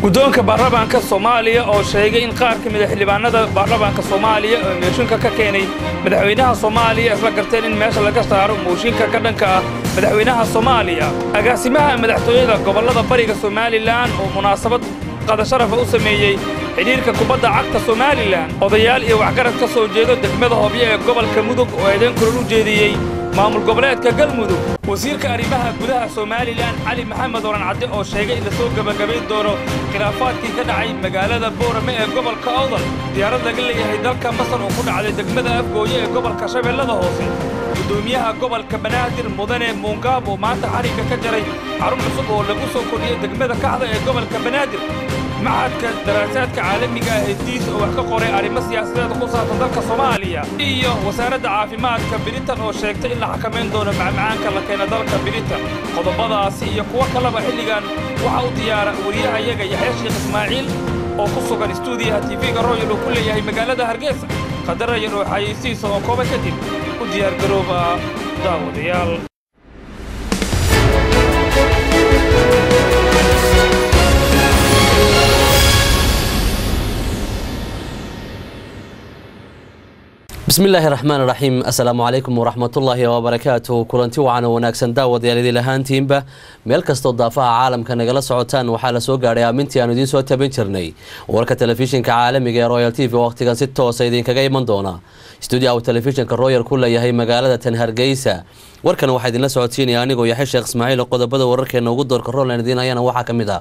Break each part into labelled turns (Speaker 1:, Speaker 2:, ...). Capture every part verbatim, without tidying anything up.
Speaker 1: guddoonka baarlamaanka Soomaaliya oo sheegay in qaar ka mid ah xildhibaanada baarlamaanka Soomaaliya oo meeshinka ka keenay madaxweynaha Soomaaliya isla garteen in meesha laga saaro mooshinka ka dhanka ah madaxweynaha Soomaaliya agaasimaha madaxtooyada gobolada bariga Somaliland oo munaasabad qada sharaf u sameeyay xiriirka kubadda cagta Somaliland odayaal iyo waxgarad ka soo jeedo degmada Hoobiye ee gobolka Mudug oo eedan kulul u jeediyay maamul goboleedka Galmudug wasiirka arrimaha gudaha Somaliland Ali Maxamed Oran Cadde oo sheegay in la soo gabagabeyn doono khilaafaadkii ka dhacay magaalada Boorame ee gobolka Awdal diyaarad laga leeyahay dalka Masar oo ku dhacday degmada Afgooye ee gobolka Shabeellada Hoose gudoomiyaha gobolka Banaadir Mudane Muungab oo maanta xariga ka jaray xarun cusub oo lagu soo kordhiyay degmada Kaxda ee gobolka Banaadir معهد دراسات عالمي هديس وحكا قوري arrimo siyaasadeed ku saabsan dalka Soomaaliya iyo wasaaradda caafimaadka Britain oo sheegtay in la xakameyn doono macmacaanka la keenay dalka Britain qodobadaasi iyo kuwa kaleba xilligan waxa uu diyaara wariyaha iyaga Yaxya Sheekh Ismaaciil oo ku sugan stuudiyaha T V-ga Royal oo ku leeyahay magaalada Hargeysa qadar yar oo xayeysiis oo kooban kadib u diyaar garooba daawadayaal
Speaker 2: بسم الله الرحمن الرحيم السلام عليكم ورحمة الله وبركاته كلنتي وعنا وناكسن داود يا لدي لهانتين به ميل كستو ضافها عالم كان جلس عطان وحالة سوق على أمنتي أنا دين سوى تبنشرني ورك تلفزيون كعالمي جا رويال تي في وقت كان ستة وسيدين كجاي من دونا استوديو أو تلفزيون كرويال كله يهي مقالة تنهر جيسة وركن واحد الناس عطين يعني جو يحيى الشيخ إسماعيل وقد بدأ ورك إنه قدر كرول لأن دين أنا واحد كمذا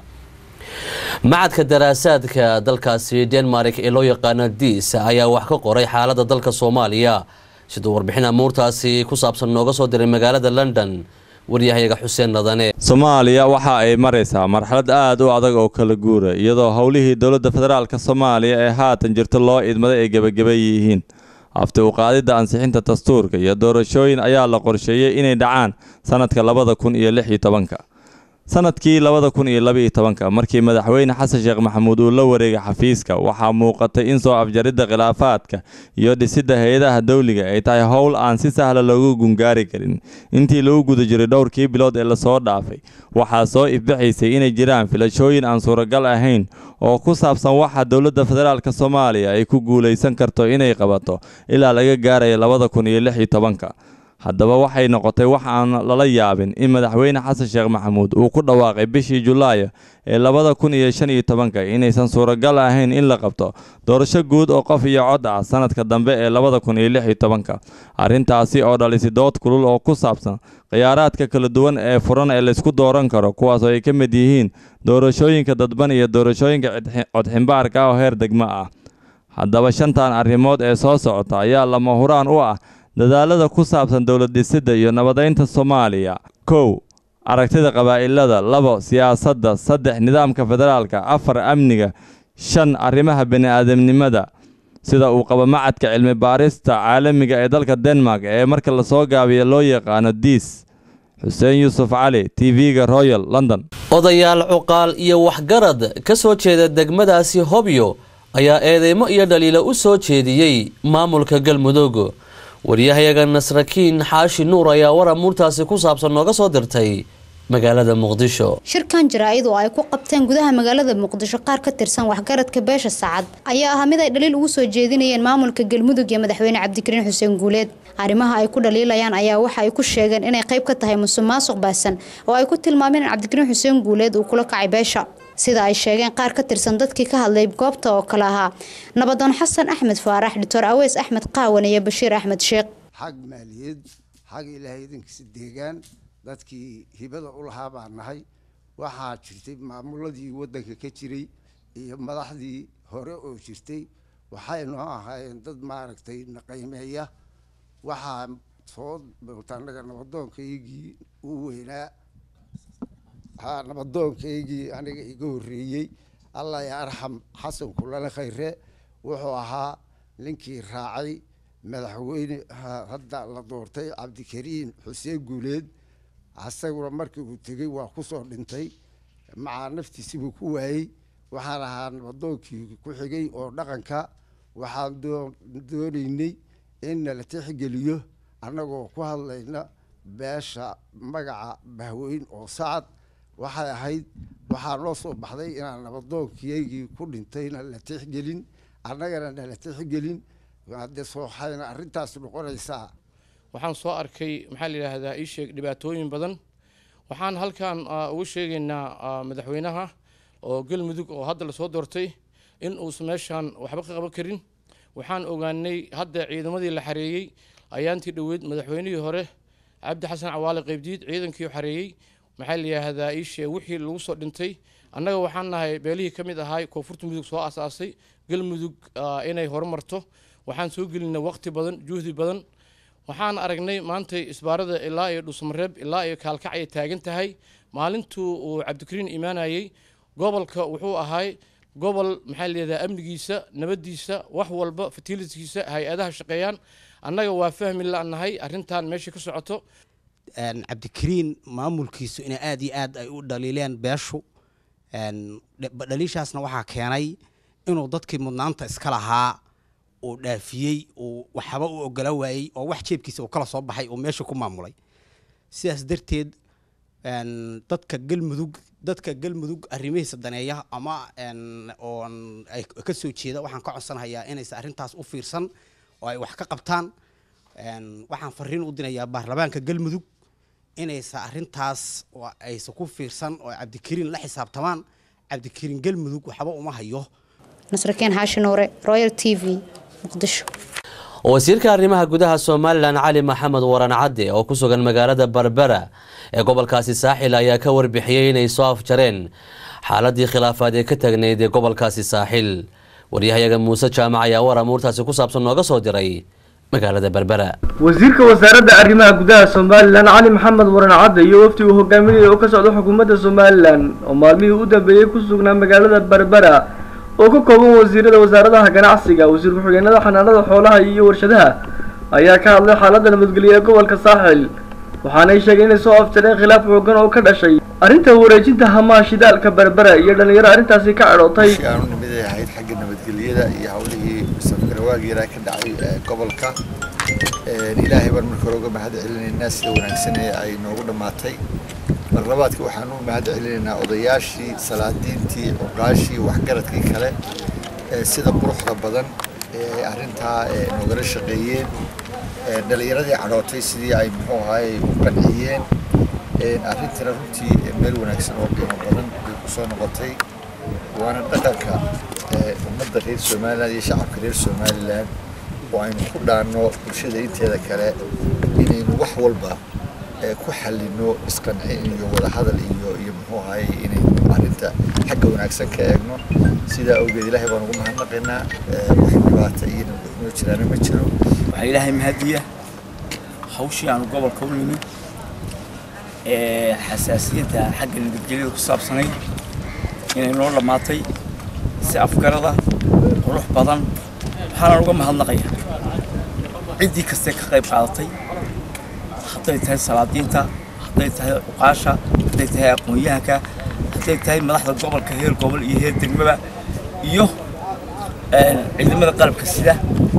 Speaker 2: معهد الدراسات كدلكاسي دنمارك إلو يقان ديس أيا وحكا قوري حالة دلك الصومالية sidoo warbixina muurtaasi ku saabsan nooga soo diray magaalada London wariyahayaga Xuseen Nadane
Speaker 3: Soomaaliya waxa ay maraysaa marxalad aad u adag oo kala guura iyadoo hawlihii dawladda federaalka Soomaaliya ee haatan jirta loo idmaday ay gabagabay yihiin after u qaadida ansixinta dastuurka iyo doorashooyin ayaa la qorsheeyay inay dhacaan sanadka labada kun iyo lix iyo toban sanadkii labada kun iyo laba iyo toban markii madaxweyne Xasan Sheekh Maxamuud uu la wareegay xafiiska waxa muuqatay in soo afjaridda khilaafaadka iyo dhisidda hay'adaha dawliga ay tahay hawl aan si sahal loogu gungaari karin intii lagu guda jiray dhowrkii bilood ee la soo dhaafay waxa soo ifbixisay inay jiraan filashooyin aan suuragal ahayn oo ku saabsan waxa dawladda federaalka Soomaaliya ay ku guuleysan karto inay qabato ilaa laga gaaray labada kun iyo lix iyo toban haddaba waxay noqotay wax aan lala yaabin in madaxweyne Xasan Sheekh Maxamuud uu ku dhawaaqay bishii Julaay ee labada kun iyo shan iyo toban inaysan suuragal ahayn in la qabto doorasho guud oo qof iyo cod ah sanadka dambe ee labada kun iyo lix iyo toban arrintaasi oo dhalisay dood kulul oo ku saabsan khiyaaraadka kala duwan ee furan ee la isku dooran karo kuwaas oo ay ka mid yihiin doorashooyinka dadban iyo doorashooyinka codximbaarka oo heer degmo ah haddaba shantan arrimood ee soo socota ayaa lama huraan u ah dadaalada ku saabsan dawlad dhisidda iyo nabadeynta Soomaaliya kow aragtida qabaa'ilada labo siyaasadda saddex nidaamka federaalka afar amniga shan arrimaha bini'aadamnimada sida uu qaba macadka cilmi baarista caalamiga ee dalka Denmark ee marka la soo gaabiyo loo yaqaan diis Xuseen Yuusuf Cali T V-ga Royal London
Speaker 2: odayaal cuqaal iyo waxgarad ka soo jeeda degmadaasi Hoobiyo ayaa eedeymo iyo dhaliilo u soo jeediyay maamulka Galmudug wariyahayaga Nasrakiin Xaashi Nuur ayaa wara muurtaasi ku saabsan nooga soo dirtay magaalada Muqdisho
Speaker 4: shirkan jaraa'id oo ay ku qabteen gudaha magaalada Muqdisho qaar ka tirsan waxgaradka beesha Sacad ayaa ah mid ay dhaliil ugu soo jeedinayeen maamulka Galmudug iyo madaxweyne Cabdikariin Xuseen Guuleed arrimaha ay ku dhaliilayaan ayaa waxa ay ku sheegeen inay qayb ka tahay musuqmaasuq baasan oo ay ku tilmaameen Cabdikariin Xuseen Guuleed uu kula kacay beesha sida ay sheegeen qaar ka tirsan dadkii ka hadlay goobta oo kala ahaa nabadoon Xasan Axmed Faarax Doctor Aweys Axmed Qaawan iyo Bashiir Axmed Sheekh
Speaker 5: xaq maaliyad xaq ilaahay idinkiisa deegaan dadkii hibada u lahaa baan nahay waxa jirtay maamuladii wadanka ka jiray iyo madaxdii hore oo jirtay waxaynu ahaayeen dad maaragtay naqaymeeya waxa soo baltaanaga nabadoonkaygii uu weynaa ها نبضون كيجي أنا يقول ريي الله يرحم حسن كلنا خيره وحوها لينكي راعي مدحوين هذا لدورتي عبد الكريم حسين جوليد عساق مركب وتجي وخصوصا لنتي مع نفتي سبكوهي وحنا نبضون كي كحجي أو نقنكا وحنا دوريني إن لتحج اليوم أنا وقوها لنا باش مجا بهوين أو صعد waxay ahayd waxaa noo soo baxday inaan nabaddoonkiyaygii ku dhintayna la tixgelin annagana nala tixgelin haddee sooxayna arrintaas noqonaysaa
Speaker 6: waxaan soo arkay maxaa la yidhaahdaa ii sheeg dhibaatooyin badan waxaan halkan ugu sheegaynaa madaxweynaha oo galmudug oo hadda lasoo doortay in uusan meeshaan waxba ka qaban karin waxaan ogaanay hadda ciidamadii la xareeyey ayaantii dhoweyd madaxweynihii hore cabdi xasan cawaale qaybdiid ciidankii xareeyey maxaa la yidhaahdaa ii sheeg wixii lagu soo dhintay annaga waxaan nahay beelihii ka mid ahaa koonfurta mudug soo asaasay galmudug inay horumarto waxaan soo gelinay waqti badan juhdi badan waxaan aragnay maantay isbaarada ilaa iyo dhusmareeb ilaa iyo kaalkac ay taagan tahay maalintuu uu cabdikariin imaanayay gobolka wuxuu ahay gobol maxaa la yidhahdaa amnigiisa nabadiisa wax walba fatiliskiisa hay-adaha shaqeeyaan annaga waa fahmi la'nahay arrintan meesha ka socoto
Speaker 7: cabdikariin maamulkiisu in aad iyo aad ay u dhaliileen beeshu dhaliishaasna waxaa keenay inuu dadkii mudnaanta iska lahaa uu dhaafiyey uu waxba u ogola waayey oo wax jeebkiisa uu kala soo baxay uu meesha ku maamulay sidaas darteed dadka galmudug dadka galmudug arrimihiisa daneeya ama oo ay ka soo jeeda waxaan ka codsanayaa inaysan arrintaas u fiirsan oo ay wax ka qabtaan waxaan fariin u dinayaa baarlamaanka galmudug inaysan arrintaas oo aysan ku fiirsan oo cabdikariin la xisaabtamaan cabdikariin galmudug waxba uma hayo
Speaker 4: nasrakeen xaashi nuure royal t v muqdisho
Speaker 2: wasiirka arrimaha gudaha Soomaaliland Cali Maxamed Waran Cadde oo ku sugan magaalada Berbera ee gobolkaasi Saaxil ayaa ka warbixiyay inay soo afjareen xaaladii khilaafaad ee ka tagneyd ee gobolkaasi Saaxil wariyahayaga Muuse Jaamac ayaa war amuurtaasi ku saabsan nooga soo diray magaalada Berbera
Speaker 8: wasiirka wasaaradda arrimaha gudaha Soomaaliland Cali Maxamed Waran Cadde iyo wafdi uu hogaaminayay oo ka socda xukuumadda Soomaaliland oo maalmihii u dambeeyay ku sugnaa magaalada Berbera oo ka kooban wasiirada wasaaradaha ganacsiga wasiir ku-xigeenada xanaanada xoolaha iyo warshadaha ayaa ka hadlay xaaladda nabadgelyo ee gobolka Saaxil waxaana ay sheegeen inay soo afjareen khilaaf xooggan oo ka dhashay arrinta wareejinta hamaha shidaalka Berbera iyo dhalinyaro arrintaasi ka cadhootay
Speaker 9: aanu nimid ahayd xagga nabadgelyada iyo hawlihii safgarwaageeda ka dhacay gobolka ilaahay baan marka hore uga mahad celinaynaa sida wanaagsan ee ay noogu dhamaatay marlabaadka waxaan u mahad celinaynaa odayaashii salaadiintii oqaashii waxgaradkii kale sida quruxda badan ee arrintaa noogala shaqeeyeen dhalinyaradii cadhootay sidii ay muxuu ahaayey u qanciyeen arrintina runtii meel wanaagsan oo qiimo badan bay ku soo noqotay waana dhaqanka ummadda reer Soomaaliland iyo shacabka reer Soomaaliland oo aynu ku dhaanno bulshada inteeda kale inaynu wax walba ku xalino isqancin iyo wada hadal iyo iyo muxuu ahaayey inaynu arrinta xagga wanaagsan ka eegno sida awgeed ilaahay baan ugu mahadnaqaynaa wax dhibaato iyo nabadgelyo jiraan ma jiro
Speaker 10: waxaa ilaahay mahadiya hawshii aanu gobolka u nimid ee xasaasiyadda xagga nabadgelyada ku saabsanayd inay noo dhammaatay si afgarada qurux badan waxaana uga mahadnaqayaa ciddii kastee ka qayb qaadatay hadday tahay salaadiinta hadday tahay uqaasha hadday tahay aqoon-yahanka hadday tahay madaxda gobolka heer gobol iyo heer degmaba iyo ciidamada qalabka sida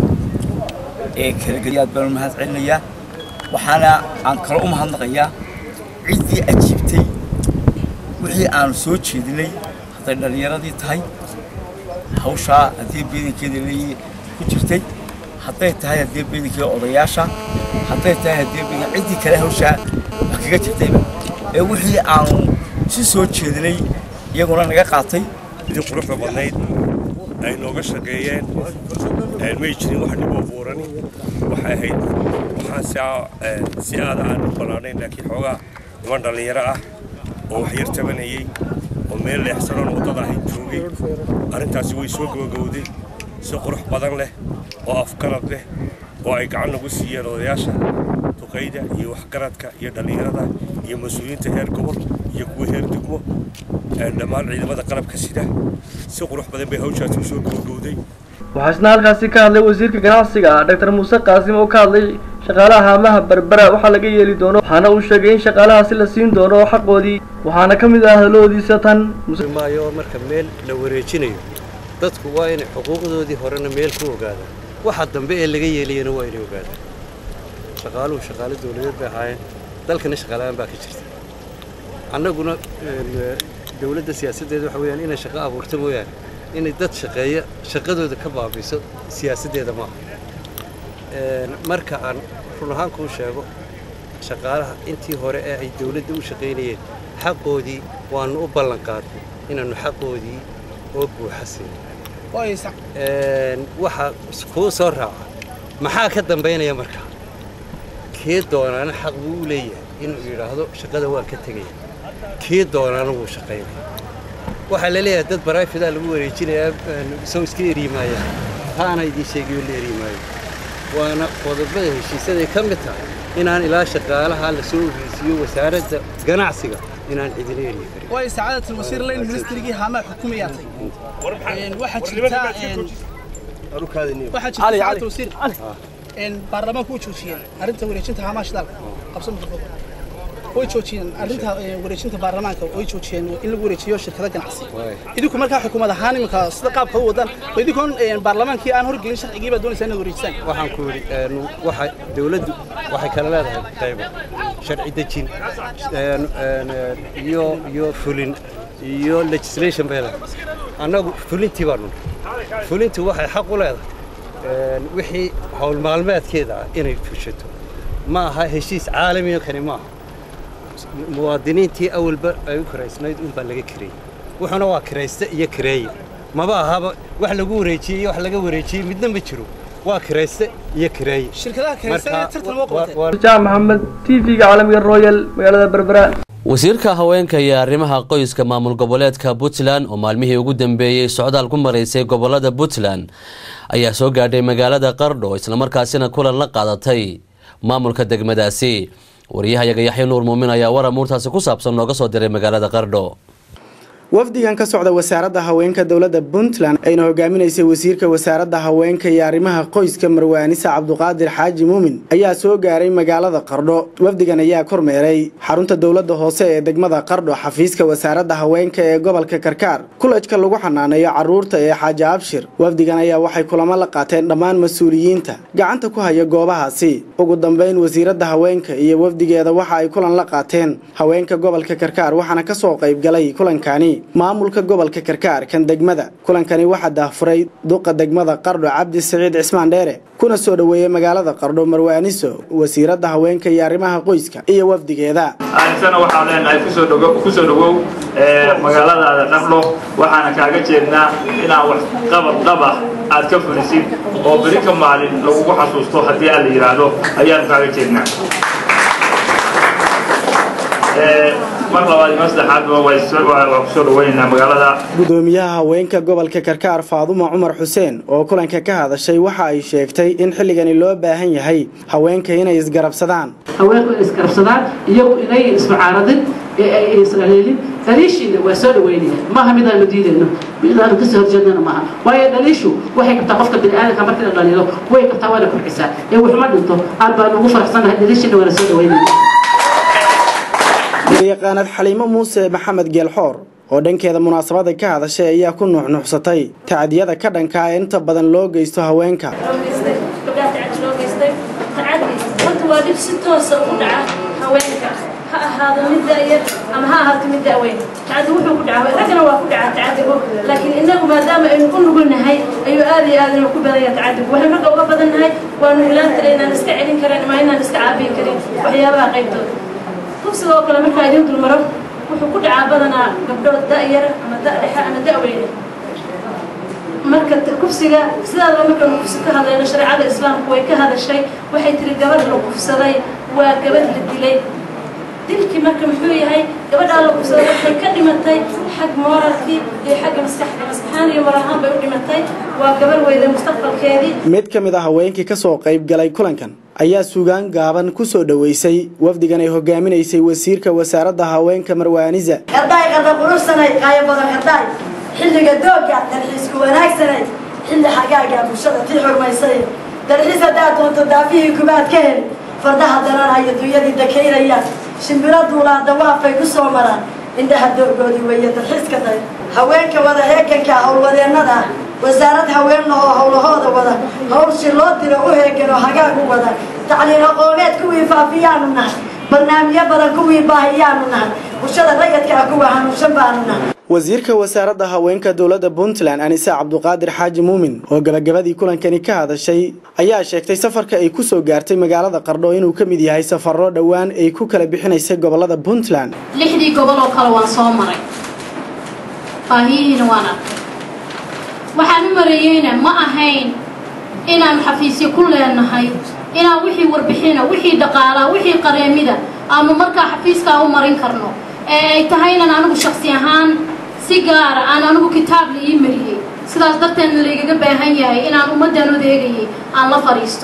Speaker 10: ee kala geliyaad baan u mahad celinayaa waxaana aan kala u mahadnaqayaa ciddii ajiibtay wixii aanu soo jeedinay hadday dhalinyaradii tahay hawshaa haddii beedankeeda leeyi ku jirtay hadday tahay haddii beedankeeda odayaasha hadday tahay haddii beedan ciddii kale hawshaa wax kaga jirtayba ee wixii aanu si soo jeedinay iyaguna naga qaatay
Speaker 11: sidii quruxda badnayd ay nooga shaqeeyeen may jirin wax dhib oo buurani waxay ahayd waxaan si aada aan u ballaadhayn laakiin xoogaa niman dhallinyaro ah oo wax yar tabanayey oo meel leexsanoon waddada ahayd joogay arrintaasi way soo gabagowday si qurux badan leh oo afgarad leh oo ay gacan nagu siiyeen odayaasha duqayda iyo waxgaradka iyo dhallinyarada iyo mas-uuliyiinta heer gobol iyo kuwa heer degmo dhammaan ciidamada qalabka sida si qurux badan bay hawshaasi u soo gabagowday
Speaker 8: waxaa isna halkaasi ka hadlay wasiirka ganacsiga doctor Muuse Qaasim oo ka hadlay shaqaalaha hamaha Berbera waxa laga yeeli doono waxaana uu sheegay in shaqaalahaasi la siin doono xaqoodii waxaana ka mid ah hadaladiisa tan
Speaker 12: maayo marka meel la wareejinayo dadku waa in xuquuqdoodii horena meel ku ogaadaan waxa dambe ee laga yeeliyana waa inay ogaadaan shaqaaluhu shaqaale dawladeed bay ahaayeen dalkana shaqaalaan baa ka jirta annaguna dawladda siyaasadeeda waxa weeyaan inay shaqo abuurto mooyaane inay dad shaqeeya shaqadooda ka baabiso siyaasadeeda maaha marka aan run ahaan kuu sheego shaqaalaha intii hore ee ay dawladda u shaqaynayeen xaqoodii waanu u ballan qaadnay inaannu xaqoodii oo buuxa siino waxa kuu soo raaca maxaa ka dambaynaya markaa kii doonaana xaq buu u leeyahay inuu yidhaahdo shaqada waan ka tegaya kii doonaana wuu shaqaynaya waxaa la leeyahay dad baraafidaa lagu wareejinayaa soo iska eriimaayaan taana idiin sheegayo la eriimaayo waana qodobada heshiisaday ka mid tahay inaan ilaa shaqaalaha la soo ogeysiiyo wasaaradda ganacsiga inaan cidina eri karin
Speaker 13: way saacadatul wasiir leen ministrigi hama xukumiyaatay waxa jirta waxa jirta saacadatul wasiir in baarlamaanku joojiyeen arinta wareejinta hama shidaalka qabsan muddo way joojiyeen arinta wareejinta baarlamaanka way joojiyeen in lagu wareejiyo shirkadaha ganacsi idinku markaa xukuumad ahaan imika sida qaabka u wadaan idinku baarlamaankii aan horgelin sharcigiiba doonaysaa inaad wareejisaan
Speaker 12: waxaan ku yiri waxa dawladdu waxay kala leedahay qaybo sharci dejin iyo iyo fulin iyo legislation bayda annagu fulintii baanu fulintii waxay xaq u leedahay wixii hawl maalmeedkeeda inay fushato ma aha heshiis caalami ah kani ma aha muwaadiniintii awalba ay u karaysnayd un baa laga kareeyay wuxuuna waa karaysta iyo kareeye maba ahaba wax lagu wareejiyey wax laga wareejiyey midna ma jiro waa karaysta iyo kareeye
Speaker 13: shirkadaha karaysta tartan loo
Speaker 8: qabtay jaam maxamed T V-ga caalamiga Royal magaalada Berbera
Speaker 2: wasiirka haweenka iyo arrimaha qoyska maamul goboleedka Puntland oo maalmihii ugu dambeeyay socdaal ku mareysay gobolada Puntland ayaa soo gaadhay magaalada Qardho isla markaasina kulan la qaadatay maamulka degmadaasi wariyahayaga Yaxya Nuur Muumin ayaa war amuurtaasi ku saabsan nooga soo diray magaalada Qardho
Speaker 14: wafdigan ka socda wasaaradda haweenka dawladda Puntland ayna hogaaminaysay wasiirka wasaaradda haweenka iyo arrimaha qoyska Marwaanisa Cabduqaadir Xaaji Muumin ayaa soo gaaray magaalada Qardho wafdigan ayaa kormeeray xarunta dawladda hoose ee degmada Qardho xafiiska wasaaradda haweenka ee gobolka Karkaar kulajka lagu xanaaneeyo caruurta ee Xaaji Abshir wafdigan ayaa waxay kulamo la qaateen dhammaan mas'uuliyiinta gacanta ku haya goobahaasi ugu dambeyn wasiiradda haweenka iyo wafdigeeda waxa ay kulan la qaateen haweenka gobolka Karkaar waxaana ka soo qayb galay kulankani maamulka gobolka Karkaar kan degmada kulankani waxa daafuray duqa degmada Qardho Cabdi Saciid Cismaan Dheere kuna soo dhaweeyay magaalada Qardho Marwaaniso wasiiradda haweenka iyo arrimaha qoyska iyo wafdigeeda
Speaker 15: aansana waxa leenahay ku soo dhago ku soo dhawow ee magaalada Qardho waxaana kaaga jeednaa inaan wax qabad qaba aad ka fulisid oo bari ka maalin lagu xasuusto hadii aan la yiraahdo ayaan kaaga jeednaa ee mar labaad maslaxaad way soo dhaweynaa magaalada
Speaker 14: gudoomiyaha haweenka gobolka Karkaar Faaduma Cumar Xuseen oo kulanka ka hadashay waxa ay sheegtay in xilligani loo baahan yahay haweenka inay isgarabsadaan
Speaker 16: haweenku isgarabsadaan iyagu inay ismacaaradin ee ay isleelin daliishina waa soo dhaweynaa ma aha mid aan diidayno mid aan ka soo horjeednana ma aha way daliishu waxay qabtaa qofka bini'aadamka markii la dhaliilo way qabtaa wada kurcisa ee wuxuu ma dhinto aan baan ugu faraxsanahay daliishina waa soo dhaweynaa
Speaker 14: yaqaanad Xaliimo Muuse Maxamed Geelxoor oo dhankeeda munaasabada ka hadashay ayaa ku nuuxnuuxsatay tacadiyada ka dhanka ah inta badan loo geysto haweenka
Speaker 17: waa dib si toos ah u dhaca haweenka ha ahaado mid da'yar ama ha ahaato mid da'weyn tacadi wuxuu ku dhacaa ragana waa ku dhacaa tacadigu laakiin inagu maadaama aynu ku nugulnahay ayuu aad iyo aad inuu ku badanya tacadigu waxaynu ragga uga badannahay waanu ilaanta inaan iska celin karin ama inaan iska caabin karin waxyaabaha qaybtooda kufsiga oo kale markaa idin dulmaro wuxuu ku dhacaa badanaa gabdhood da'yar ama da' dhexe ama da'weyne marka kufsiga sidaadaba markaanu kufsi ka hadlayno shareecada islaamku way ka hadashay waxay tiri gabadh la kufsaday waa gabadh la dilay dilkii marka muxuu yahay gabadhaa la kufsaday waxay ka dhimatay xag mooralkii iyo xagga maskaxda maskaxaan iyo moralaan bay u dhimatay waa gabadh weyda mustaqbalkeedii
Speaker 14: mid ka mid ah haweenkii ka soo qayb galay kulankan ayaa suugaan gaaban ku soo dhaweysay wafdigan ay hogaaminaysay wasiirka wasaaradda haweenka Marwaanisa
Speaker 18: arday qada quruxsanay qaayb badan arday xilliga dooga dalxiisku wanaagsanay xilli xagaaga bulshada tii xurmaysay dalxiis hadaa doonto daafihii kubaad ka hel fardaha daranaya dunyadii dakeynaya shimbiro duulaada waafay ku soo maraan indhaha doorgoodii weeye dalxiiska day haweenka wada heeganka howlwadeennada wasaarad haweenna oo howlahooda wada howlshi loo diro u heegano hagaag u wada tacliin aqooneed kuwii faafiyaanu nahay barnaamijyo badan kuwii baahiyaanu nahay bulshada rayidka ah kuwa xanuunsan baanu nahay
Speaker 14: wasiirka wasaaradda haweenka dowladda Puntland Anisa Cabduqaadir Xaaji Muumin oo gabagabadii kulankani ka hadashay ayaa sheegtay safarka ay ku soo gaartay magaalada Qardho inuu ka mid yahay safarro dhawaan ay ku kala bixinaysay gobolada Puntland
Speaker 16: lixdii gobol oo kale waan soo maray baahiyihiina waan arkay waxaan u mareeyayna ma ahayn inaan xafiisyo ku leenahay inaan wixii warbixina wixii dhaqaala wixii qareemida ama markaa xafiiska u marin karno ee ay tahay inaan anigu shakhsi ahaan si gaar ah aan anigu kitaab la ii mariyay sidaas darteed la iga baahan yahay inaan ummadan odeegayay aan la fariisto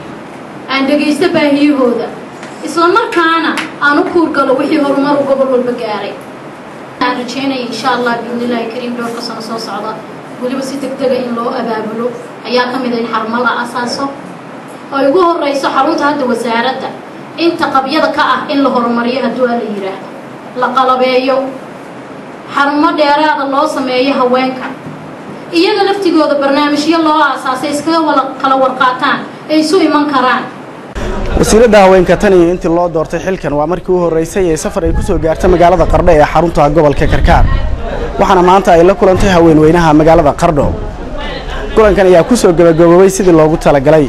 Speaker 16: aan dhageysto baahiyahooda isla markaana aan u kuurgalo wixii horumar u gobol walba gaaray aan rajeynayo insha Allah biidnillaahi kariim dhowrka sano soo socda waliba si degdeg ah in loo abaabulo ayaa ka mid ah in xarumo la asaaso oo ugu horeyso xarunta hadda wasaaradda inta qabyada ka ah in la horumariyo haddii la yiraahdo la qalabeeyo xarumo dheeraad loo sameeyo haweenka iyaga laftigooda barnaamijyo loo aasaasay iska wala kala warqaataan ay soo iman karaan
Speaker 14: wasiiradda haweenka tan iyo intii loo doortay xilkan waa markii uu horeysay ee safar ay ku soo gaartay magaalada Qardho ee xarunta gobolka Karkaar waxaana maanta ay la kulantay haweenweynaha magaalada Qardho kulankan ayaa ku soo gabagaboobay sidii loogu talagalay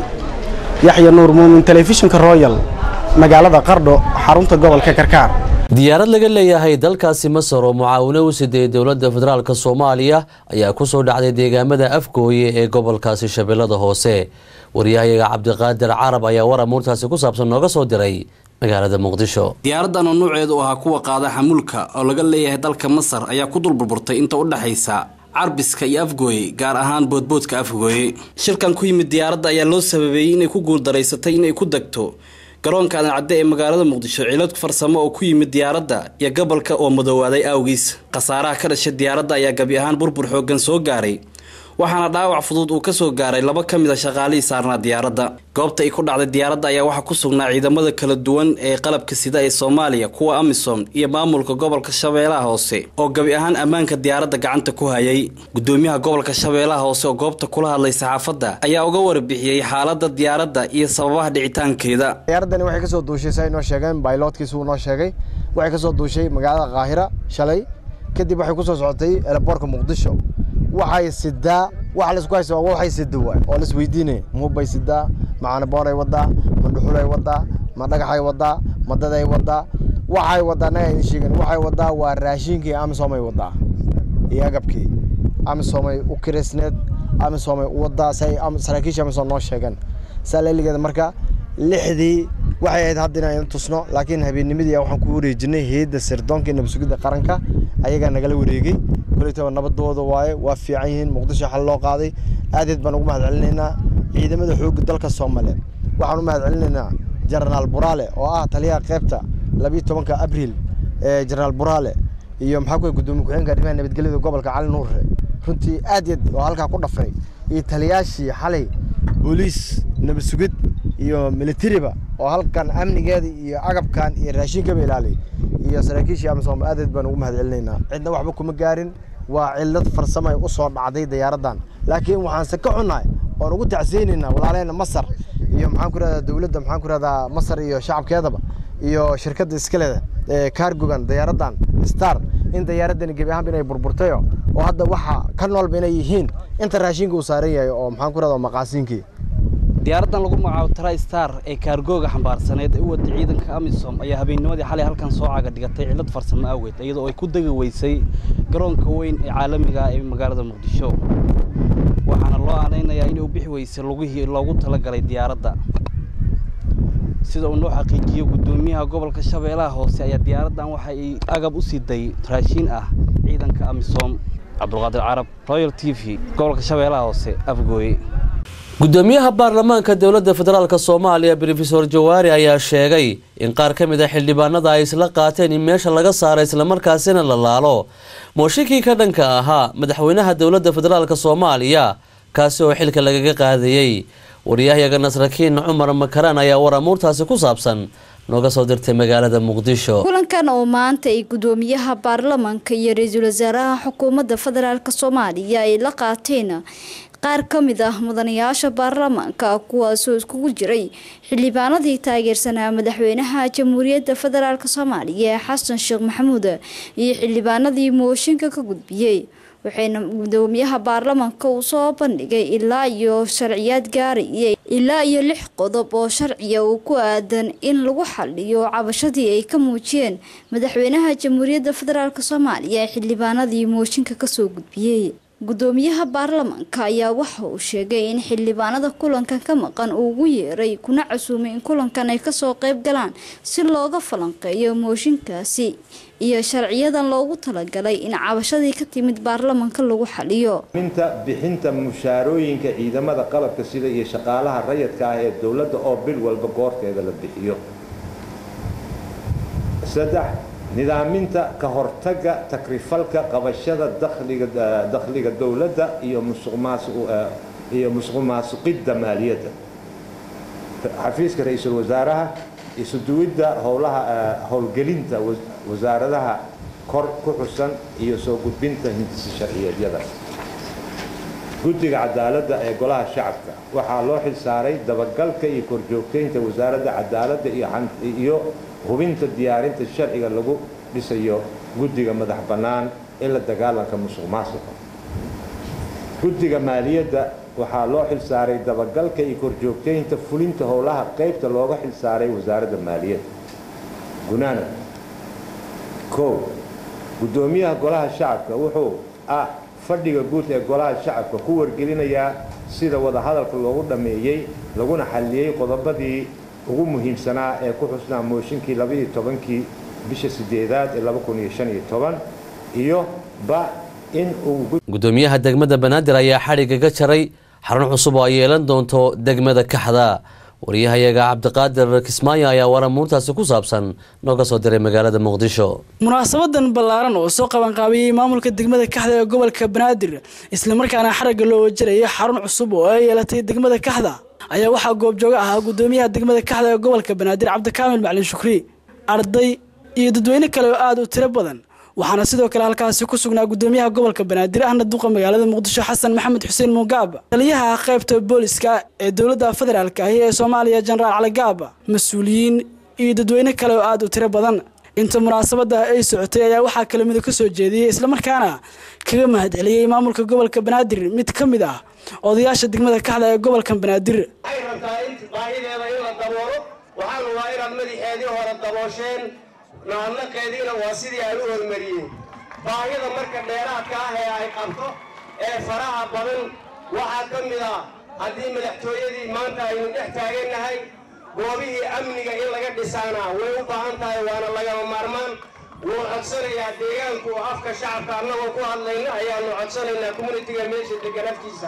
Speaker 14: Yaxya Nuur Muumin telefishinka Royal magaalada Qardho xarunta gobolka Karkaar
Speaker 2: diyaarad laga leeyahay dalkaasi Masar oo mucaawino u siday dawladda federaalka Soomaaliya ayaa ku soo dhacday deegaamada Afgooye ee gobolkaasi Shabeellada Hoose wariyahayaga Cabdiqaadir Carab ayaa war amuurtaasi ku saabsan nooga soo diray magaalada Muqdisho
Speaker 19: diyaaradan oo nuuceedu ah kuwa qaada xamuulka oo laga leeyahay dalka Masar ayaa ku dul burburtay inta u dhaxaysa Carbiska iyo Afgooye gaar ahaan boodboodka Afgooye shirkan ku yimid diyaaradda ayaa loo sababeeyay inay ku guul dareysatay inay ku dagto garoonka aan cadde ee magaalada Muqdisho cilad farsamo oo ku yimid diyaaradda iyo gobolka oo madowaaday awgiis qasaaraha ka dhashay diyaaradda ayaa gabi ahaan burbur xoogan soo gaaray waxaana dhaawac fudud uu ka soo gaaray laba ka mid ah shaqaalihii saarnaa diyaaradda goobta ay ku dhacday diyaaradda ayaa waxa ku sugnaa ciidamada kala duwan ee qalabka sida ee Soomaaliya kuwa Amisom iyo maamulka gobolka Shabeellaha Hoose oo gabi ahaan ammaanka diyaaradda gacanta ku hayay gudoomiyaha gobolka Shabeellaha Hoose oo goobta kula hadlay saxaafadda ayaa uga warbixiyay xaaladda diyaaradda iyo sababaha dhicitaankeeda
Speaker 20: diyaaradani waxay ka soo duushay say noo sheegeen pilotkiisu noo sheegay waxay ka soo duushay magaalada Qaahira shalay kadib waxay ku soo socotay airportka Muqdisho waxay sidaa wax la isku haysto waxay sidaa oo la isweydiinay mubay sidaa macana booray wada ma dhuxulay wada ma dhagaxay wada ma daday wada waxay wadana ay sheegeen waxay wada waa raashinkii Amisom ay wada iyo agabkii Amisom ay u kirisneed Amisom ay wada say saraakiisha Amisom noo sheegan salaligeeda marka lixdii waxay ahayd hadda inaan tusno laakiin habeennimadii waxaan ku wareejinay hay'adda sirdoonka nabadgelyada qaranka ayaga nagala wareegay kulitaba nabadooda waaye waa fiican yihiin Muqdisho xal loo qaaday aadid baan ugu mahadcelinaynaa ciidamada xoogga dalka Soomaaliyeed waxaan u mahadcelinaynaa General Buraale oo ah taliyaha qaybta laba iyo tobanka Abriil ee General Buraale iyo maxaa ku gudoomiye ku-xigeenka arrimaha nabadgelyada gobolka Cali Nuur runtii aad oo halka ku dhafray iyo taliyaashii xalay booliis nabad sugid iyo militariba oo halkan amnigeeda iyo agabkan iyo raashinka ba ilaaliyay iyo saraakiishii Amisom aad baan ugu mahadcelinaynaa cidna waxba kuma gaarin waa cilad farsamo ay u soo dhacday diyaaradan laakiin waxaan se ka xunahay oo ugu tacsiinaynaa walaaleyna Masar iyo maxaan ku raada dawladda maxaan ku raada Masar iyo shacabkeedaba iyo shirkadda iskaleeda ee Cargogan diyaaradan Star in diyaaradani gabi ahaan inay burburtay oo hadda waxa ka noolba inay yihiin inta raashinka uu saaran yahay oo maxaan ku raada maqaasinkii
Speaker 19: diyaaradan lagu magacaabo Try Star ee Cargoga xambaarsaneed ee wada ciidanka Amisom ayaa habeennimadii xalay halkan soo caga dhigatay cilad farsamo awgeed iyadoo ay ku dagi weysay garoonka weyn ee caalamiga ah ee magaalada Muqdisho waxaana loo aaneynayaa inuu bixi weysay lugihii loogu talagalay diyaaradda sida uu noo xaqiijiyay gudoomiyaha gobolka Shabeellaha Hoose ayaa diyaaradan waxa ay agab u siday raashin ah ciidanka Amisom Cabdiqaadir Carab Royal T V gobolka Shabeellaha Hoose Afgooye
Speaker 2: gudoomiyaha baarlamaanka dawladda federaalka Soomaaliya Professor Jawaari ayaa sheegay in qaar ka mid ah xildhibaanada ay isla qaateen in meesha laga saaray isla markaasina la laalo mooshinkii ka dhanka ahaa madaxweynaha dawladda federaalka Soomaaliya kaasi oo xilka lagaga qaadayay wariyahayaga Nasrakiin Cumar Makaran ayaa war amuurtaasi ku saabsan nooga soo dirtay magaalada Muqdisho
Speaker 4: kulankan oo maanta ay gudoomiyaha baarlamaanka iyo ra'iisul wasaaraha xukuumadda federaalka Soomaaliya ay la qaateen qaar ka mid ah mudanayaasha baarlamaanka kuwaasoo iskugu jiray xildhibaanadii taageersanaa madaxweynaha jamhuuriyadda federaalk soomaaliya xasan sheekh maxamuud iyo xildhibaanadii mooshinka ka gudbiyey waxayna gudoomiyaha baarlamaanka uu soo bandhigay ilaa iyo sharciyaad gaaraya ilaa iyo lix qodob oo sharciya uu ku aadan in lagu xaliyo cabashadii ay ka muujiyeen madaxweynaha jamhuuriyadda federaalk soomaaliya ee xildhibaanadii mooshinka kasoo gudbiyey gudoomiyaha baarlamaanka ayaa waxa uu sheegay in xildhibaanada kulankan ka maqan uu ugu yeeray kuna casuumay in kulankan ay kasoo qayb galaan si looga falanqeeyo mooshinkaasi iyo sharciyadan loogu talagalay in cabashadii ka timid baarlamaanka lagu xaliyo
Speaker 21: minta bixinta mushaarooyinka ciidamada qalabka sida iyo shaqaalaha rayidka ah ee dawladda oo bil walba goorteeda la bixiyo saddex nidaaminta ka hortagga takrifalka qabashada dakhliga dakhliga dawladda iyo musuqmaasuq iyo musuqmaasuqidda maaliyadda xafiiska ra'iisul wasaaraha isuduwidda howlaha howlgelinta wasaaradaha kor ku xusan iyo soo gudbinta hindisa sharciyeedyada guddiga cadaaladda ee golaha shacabka waxaa loo xilsaaray dabagalka iyo korjoogteynta wasaaradda cadaaladda iyo hubinta diyaarinta sharciga lagu dhisayo guddiga madax bannaan ee la dagaalanka musuqmaasuqa guddiga maaliyadda waxaa loo xilsaaray dabagalka iyo korjoogteynta fulinta howlaha qaybta looga xilsaaray wasaaradda maaliyadda gunaana kow gudoomiyaha golaha shacabka wuxuu ah fadhiga guud ee golaha shacabka ku wargelinayaa sida wada hadalka loogu dhameeyay laguna xaliyay qodobadii ugu muhiimsanaa ee ku xusnaa mooshinkii laba iyo tobankii bisha sideedaad ee laba kun iyo shan iyo toban iyo ba in uu
Speaker 2: gudoomiyaha degmada banaadir ayaa xadhigga ka jaray xarun cusub oo ay yeelan doonto degmada kaxda wariyahayaga cabdiqaadir kismaayo ayaa waramuurtaasi ku saabsan nooga soo diray magaalada muqdisho
Speaker 22: munaasabadan ballaaran oo soo qabanqaabiyey maamulka degmada kaxda ee gobolka banaadir islamarkaana xaragga loo wajarayay xarun cusub oo ay yeelatay degmada kaxda ayaa waxaa goobjooga ahaa gudoomiyaha degmada kaxda ee gobolka banaadir cabdikaamil macalin shukri arday iyo dadweyne kale oo aad u tiro badan waxaana sidoo kale halkaasi ku sugnaa gudoomiyaha gobolka banaadir ahna duqa magaalada muqdisho xasan maxamed xuseen mugaab taliyaha qaybta booliska ee dowladda federaalka ah ee Soomaaliya Generaal Cali Gaab mas'uuliyiin iyo dadweyne kale oo aad u tiro badan inta munaasabada ay socotay ayaa waxaa kala mid ka soo jeediyay isla markaana kaga mahadceliyay maamulka gobolka banaadir mid ka mid ah odayaasha degmada kaxda ee gobolka banaadir
Speaker 23: ay rabtaa in baahideeda in la daboolo waxaan waa inaad madaxeedii hore daboosheen naalnaqeediina waa sidii ay u hormariyeen baahida marka dheeraadka ah ee ay qabto ee faraha badan waxaa ka mid ah haddii madaxtooyadii maanta aynu dhex taagannahay goobihii amniga in laga dhisaana way u baahan tahay waana lagama maarmaan wuu codsanayaa deegaanku oo afka shacabka annagoo ku hadlayna ayaanu codsanaynaa communitiga meesha degan afkiisa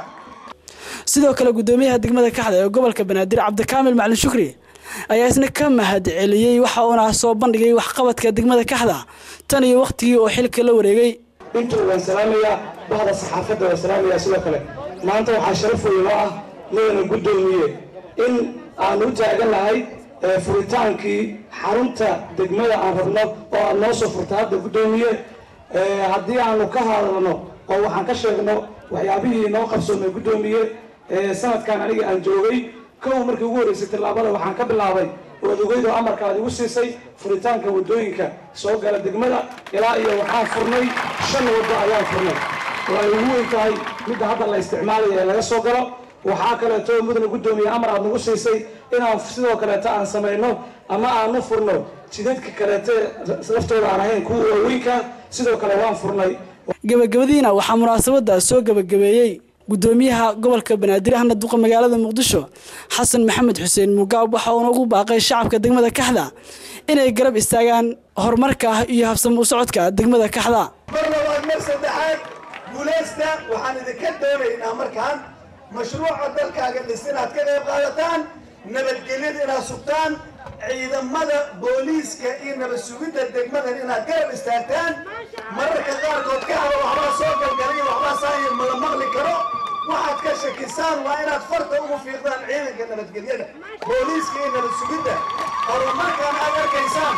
Speaker 22: sidoo kale gudoomiyaha degmada kaxda ee gobolka banaadir cabdikaamil macalin shukri ayaa isna ka mahad celiyay waxa uuna soo bandhigay waxqabadka degmada kaxda tan iyo waqtigii oo xilka la wareegay
Speaker 23: intuu waan salaamayaa bahda saxaafadda waan salaamayaa sidoo kale maanta waxaa sharaf weyn oo ah mudana gudoomiye in aan u taaganahay furitaankii xarunta degmada aan rabno oo aad noo soo furta hadda gudoomiye haddii aanu ka hadalno oo waxaan ka sheegno waxyaabihii noo qabsoomay gudoomiye sanadkan aniga aan joogay kow markii ugu horeysay tallaabada waxaan ka bilaabay oo ogeyd oo amarka aad igu siisay furitaanka wadooyinka soo gala degmada ilaa iyo waxaan furnay shan wado ayaan furnay oo ay ugu weyn tahay midda hadda la isticmaalayo ee laga soo galo waxaa kaleeto mudana gudoomiye amar aad nagu siisay inaan sidoo kaleeto aan samayno ama aanu furno jidadka kaleeto laftooda aan ahayn kuwa waaweynka sidoo kale waan furnay
Speaker 22: gabagabadiina waxaa munaasabada soo gabagabeeyey gudoomiyaha gobolka banaadir ahna duqa magaalada muqdisho xasan maxamed xuseen mugaab waxa uu ugu baaqay shacabka degmada kaxda inay garab istaagaan horumarka iyo habsami u socodka degmada kaxda
Speaker 23: barnaamij mar saddexaad guuleysta waxaan idinka doonaynaa markaan mashruuca dalkaaga dhis inaad ka qayb qaadataan nabadgelyada inaad sugtaan ciidamada booliiska iyo nabad sugidda degmadan inaad garab istaagtaan mararka qaarkood ka haro waxbaa soo galgalay waxbaa saayo mala maqli karo waxaad ka shakisaan waa inaad farta ugu fiiqdaan ciidanka nabadgelyada booliiska iyo nabad sugidda horumarkaan aad arkaysaan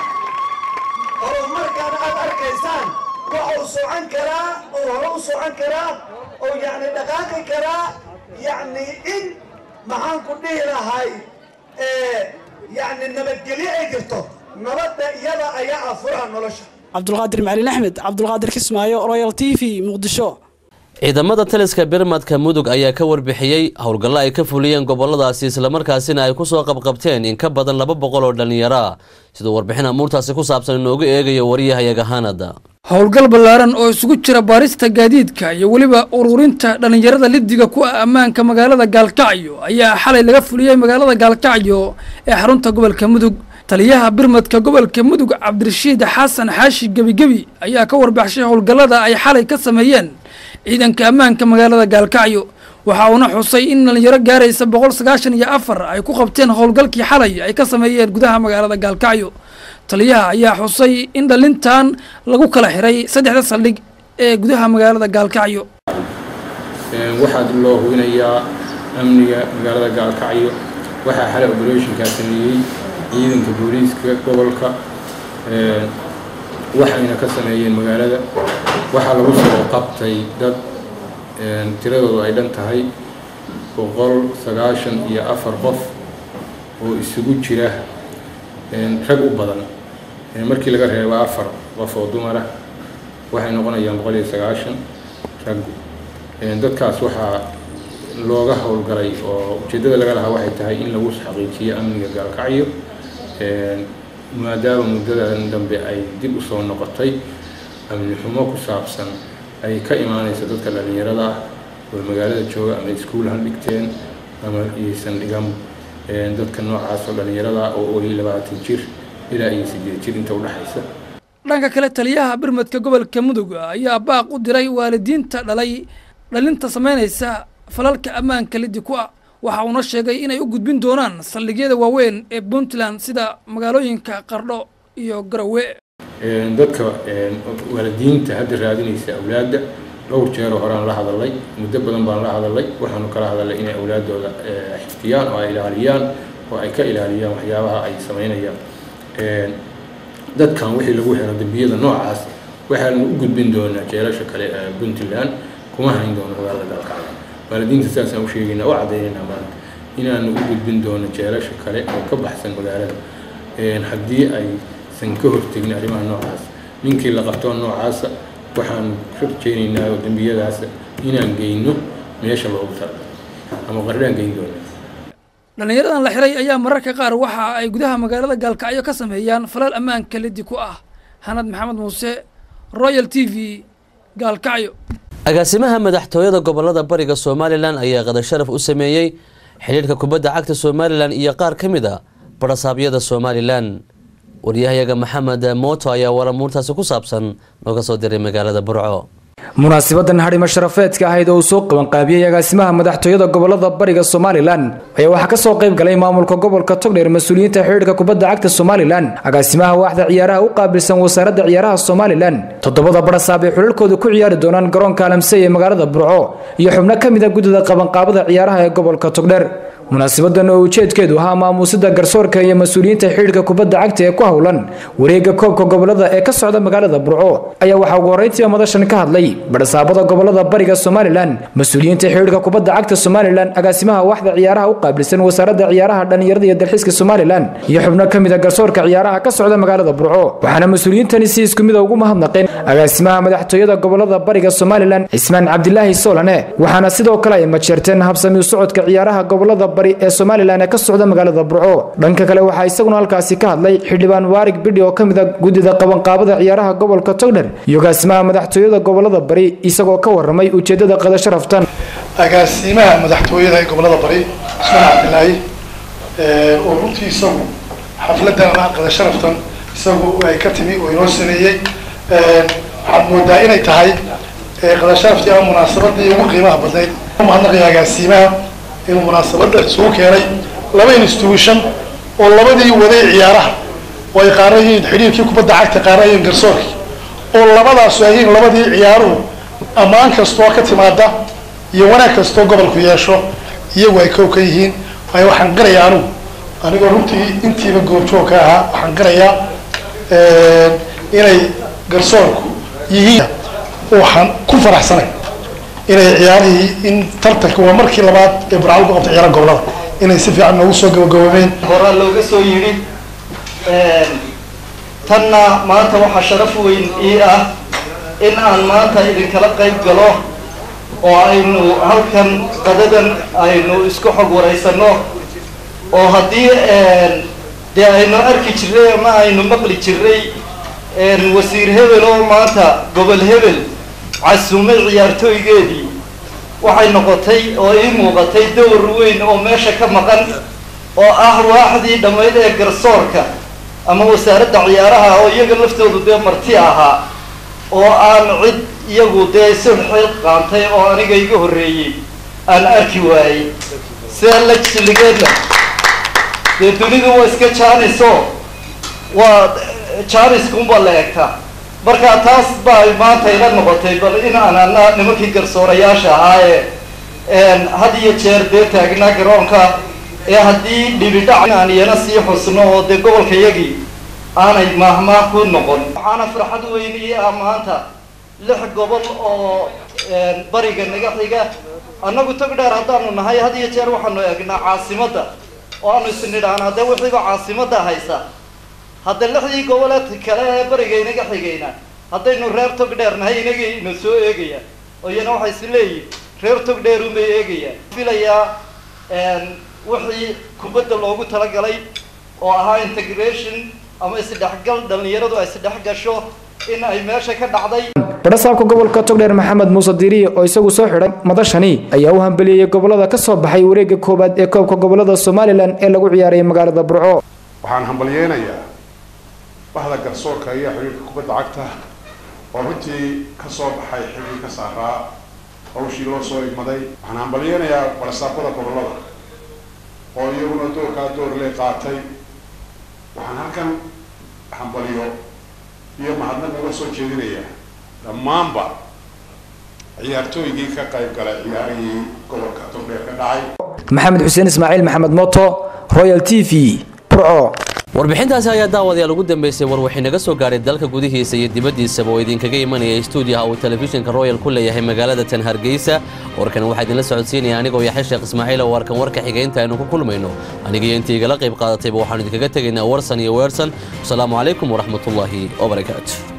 Speaker 23: horumarkaan aad arkaysaan waxa uu socon karaa oo hore u socon karaa oo yacni dhaqaaqi karaa
Speaker 1: يعني إن معان كله هاي يعني نبتقلي أي جرتو نبتة يلا أيها أفرها نلاشة
Speaker 22: عبد القادر معلن أحمد عبد القادر كسمايو رويال تي في مقدشو
Speaker 2: ciidamada taliska birmadka mudug ayaa ka warbixiyay howlgalla ay ka fuliyeen goboladaasi isla markaasina ay ku soo qabqabteen in ka badan laba boqol oo dhalinyaro ah sida warbixin amuurtaasi ku saabsan inoogu eegayo wariyahayaga Hanada
Speaker 3: howlgal ballaaran oo isugu jira baarista gaadiidka iyo waliba ururinta dhalinyarada lidiga ku ammaanka magaalada Gaalkacyo ayaa xalay laga fuliyay magaalada Gaalkacyo ee xarunta gobolka mudug taliyaha birmadka gobolka mudug Cabdirashiid Xasan Xaashi Gabigabi ayaa ka warbixisay howlgallada ay xalay ka sameeyeen ciidanka ammaanka magaalada Gaalkacyo waxa uu xusay in dhalinyaro gaaraysa boqol sagaashan iyo afar ay ku qabteen howlgalkii xalay ay ka sameeyeen gudaha magaalada Gaalkacyo taliyaha ayaa xusay in dhalintan lagu kala xiray saddexda saldhig ee gudaha magaalada Gaalkacyo
Speaker 5: waxaa loo hubinayaa amniga magaalada Gaalkacyo waxaa xalay operation-ka sameeyay ciidanka booliiska gobolka ee waxayna ka sameeyeen magaalada waxaa lagu soo qabtay dad tiradoodu ay dhan tahay boqol sagaashan iyo afar qof oo isugu jira rag u badan markii laga reebo afar qof oo dumar ah waxay noqonayaan boqol iyo sagaashan rag dadkaas waxaa looga howlgalay oo ujeedada laga lahaa waxay tahay in lagu xaqiijiyo amniga Gaalkacyo maadaama muddadan dambe ay dib u soo noqotay amni xumo ku saabsan ay ka imaanayso dadka dhalinyarada ah oo magaalada jooga ama iskuul han dhigteen ama aysan dhigan dadka noocaas oo dhalinyarada oo oo labaatan jir ilaa iyo siddeed jir inta u dhaxaysa
Speaker 3: dhanka kale taliyaha birmadka gobolka mudug ayaa baaq u diray waalidiinta dhalay dhalinta sameynaysa falalka ammaanka lidi ku ah waxa uu sheegay inay u gudbin doonaan saldhigyada waaweyn ee Puntland sida magaalooyinka Qardho iyo Garowe
Speaker 5: dadka waalidiinta hadda raadinaysa awlaadda dhowr jeer horaan la hadalay muddo badan baan la hadalay waxaanu kala hadalay inay awlaadooda xifdiyaan oo ay ilaaliyaan oo ay ka ilaaliyaan waxyaabaha ay sameynayaan dadkan wixii lagu helo dambiyada noocaas waxaanu u gudbin doonaa jeelasha kale ee Puntland kuma hayn doono magaalada Gaalkacyo waalidiinta saasaan u sheegaynaa oo cadaynaynaa maanta inaanu u gudbin doono jeelasha kale oo ka baxsan magaalada haddii aysan ka hortegin arrimaha noocaas ninkii la qabto noocaasa waxaan rajaynaynaa oo dambiyadaas inaan geyno meesha loogu talagalay ama qarraan geyn doonaa
Speaker 3: dhalinyaradan la xiray ayaa mararka qaar waxa ay gudaha magaalada Gaalkacyo ka sameeyaan falal ammaanka lidi ku ah Hanad Maxamed Muuse Royal T V Gaalkacyo
Speaker 2: agaasimaha madaxtooyada gobolada bariga Soomaaliland ayaa qada sharaf u sameeyay xiriirka kubadda cagta Soomaaliland iyo qaar kamid ah barasaabyada Soomaaliland wariyahayaga Maxamed Mooto ayaa waramuurtaasi ku saabsan nooga soo diray magaalada Burco
Speaker 24: munaasabadan harimo sharafeedka ahayd oo soo qaban qaabiyay agaasimaha madaxtooyada gobolada bariga Soomaaliland ayaa waxa ka soo qayb galay maamulka gobolka Togdheer mas'uuliyiinta xiriirka kubadda cagta Soomaaliland agaasimaha waaxda ciyaaraha u qaabilsan wasaaradda ciyaaraha Soomaaliland todobada barasaab ee xulalkooda ku ciyaari doonaan garoonka Alamsey ee magaalada Burco iyo xubno kamid ah gudida qaban qaabada ciyaaraha ee gobolka Togdheer munaasabadan oo ujeedkeedu ahaa maamuusida garsoorka iyo mas'uuliyiinta xiriirka kubadda cagta ee ku hawlan wareegga koobka gobolada ee ka socda magaalada Burco ayaa waxa ugu horeyntii madashan ka hadlay barasaabada gobolada bariga Soomaaliland mas'uuliyiinta xiriirka kubadda cagta Soomaaliland agaasimaha waaxda ciyaaraha u qaabilsan wasaaradda ciyaaraha dhalinyarada iyo dalxiiska Soomaaliland iyo xubno kamid ah garsoorka ciyaaraha ka socda magaalada Burco waxaana mas'uuliyiintani si isku mid ah ugu mahadnaqeen agaasimaha madaxtooyada gobolada bariga Soomaaliland Ismaan Cabdilaahi Soolane waxaana sidoo kale ay majeerteen habsami u socodka ciyaaraha gobolada bari ee Soomaaliland ee ka socda magaalada Burco dhanka kale waxa isaguna halkaasi ka hadlay xildhibaan Waarig Bidhi oo kamid ah gudida qaban qaabada ciyaaraha gobolka Togdheer iyo agaasimaha madaxtooyada gobolada bari isagoo ka waramay ujeedada qada sharaftan
Speaker 25: agaasimaha madaxtooyada ee gobolada bari Ismaan Cabdilaahi ee oo runtii isagu xafladan qada sharaftan isagu ay ka timi oo inoo sameeyay ee waxaan moodaa inay tahay qada sharaftii ama munaasabadii ugu qiimaha badnayd mahadnaqaya agaasimaha inuu munaasabada soo keenay laba institution oo labadii waday ciyaaraha oo ay qaarayeen xiriirkii kubadda cagta qaarayeen garsoorkii oo labadaas ay yihiin labadii ciyaaruhu ammaan kastoo ka timaada iyo wanaag kastoo gobolku yeesho iyagu ay kow ka yihiin ay waxaan garayaa anigu anigoo runtii intiiba goobjoog ka ahaa waxaan garayaa inay garsoorku yihiin waxaan ku faraxsanay inay ciyaarihii in tartanka waa markii labaad ee burco lagu qabtay ciyaaraha gobolada inay si fiican noogu soo gabagaboobeen
Speaker 6: horaa looga soo yidhi tanna maanta waxaa sharaf weyn ii ah in aan maanta idinkala qayb galo oo aynu halkan qadadan aynu isku xog waraysanno oo haddii dee aynu arki jirray ama aynu maqli jirray wasiir hebel oo maanta gobol hebel casumay ciyaartooygeedii waxay noqotay oo ii muuqatay dowr weyn oo meesha ka maqan oo ah waaxdii dhammayd ee garsoorka ama wasaaradda ciyaaraha oo iyaga laftoodu dee marti ahaa oo aan cid iyagu dee si xil qaantay oo aniga iga horreeyey aan arki waayey sidaa la jiligeedna dee dunidu waa iska jaaniso waa jaaniskunbaa la egtaa marka taas baa maanta ila noqotay bal in aan ana nimankii garsoorayaasha ahaa ee had iyo jeer dee taagnaa garoonka ee haddii dhibidhac aan iyana sii xusno oo dee gobolka yagii aanay maahmaah ku noqon waxaana farxad weyn ii ah maanta lix gobol oo bariga naga xiga annagu tog dheer haddaanu nahay had iyo jeer waxaanu eegnaa caasimadda oo aanu isnidhaana dee wixiiba caasimadda haysa hadda lixdii goboleed kale ee bariga inaga xigayna haddaynu reer tog dheer nahay inagii ina soo eegaya oo iyana waxay is leeyihin reer tog dheer unbay eegayaan filayaa wixii kubadda loogu talagalay oo ahaa integration ama isdhexgal dhallinyaradu ay isdhex gasho in ay meesha ka dhacday
Speaker 24: badhasaabka gobolka togdheer maxamed muuse diiriye oo isagu soo xidhay madashani ayaa u hambeliyey gobolada ka soo baxay wareegga koowaad ee koobka gobolada somalilan ee lagu ciyaarayay magaalada burco
Speaker 7: waxaan hambalyeynayaa bahda garsoorka iyo xiriirka kubadda cagta oo runtii ka soo baxay xilli ka saaraa hawshii loo soo igmaday waxaan hambalyeynayaa badhasaabada gobolada oo iyaguna doorkaa door lee qaatay waxaan halkan hambaliyo iyo mahadnaq uga soo jeedinayaa dhammaanba ciyaartooygii ka qayb galay ciyaarihii gobolka togdheer ka dhacay
Speaker 24: maxamed xuseen ismaaciil maxamed moto royal t v burco
Speaker 2: warbixintaasi ayaa daawadayaal ugu dambeysay war waxay naga soo gaadhay dalka gudihiisa iyo dibaddiisaba oo idinkaga imanaya stuudiyaha uu telefishinka royal ku leeyahay magaalada tan hargeysa warkan waxaa idinla socodsiinaya anigoo yaxay sheekh ismaaciil oo warkan warka xigeynta aynu ku kulmayno aniga iyo intii igala qayb qaadatayba waxaanu idinkaga tegaynaa warsan iyo weersan wasalaamu calaykum waraxmatullaahi wabarakaatu